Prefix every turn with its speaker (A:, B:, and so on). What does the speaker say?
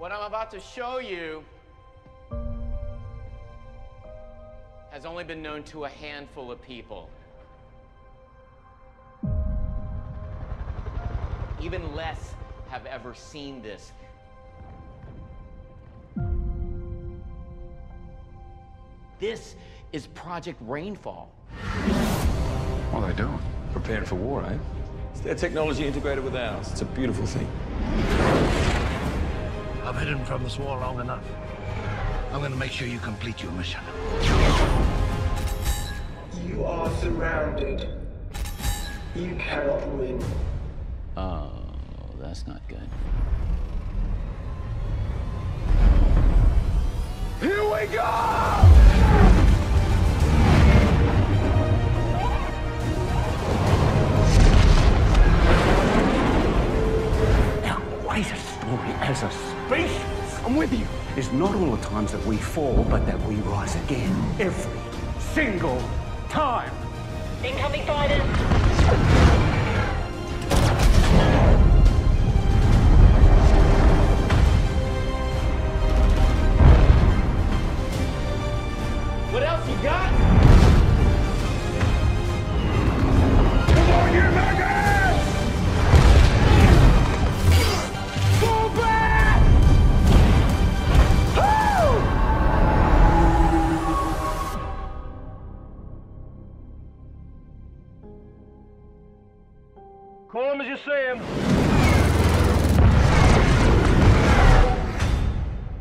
A: What I'm about to show you has only been known to a handful of people. Even less have ever seen this. This is Project Rainfall.
B: What are they doing?
C: Preparing for war, eh? It's their technology integrated with ours. It's a beautiful thing.
D: I've hidden from this war long enough. I'm going to make sure you complete your mission.
E: You are surrounded. You cannot win.
A: Oh, that's not good.
B: Here we go!
D: Now, write a story as a species.
B: I'm with you.
D: It's not all the times that we fall, but that we rise again. Every single time.
F: Incoming fighters.
A: What else you got?
B: Come on, you maggots! Fall back!
D: Call him as you see him.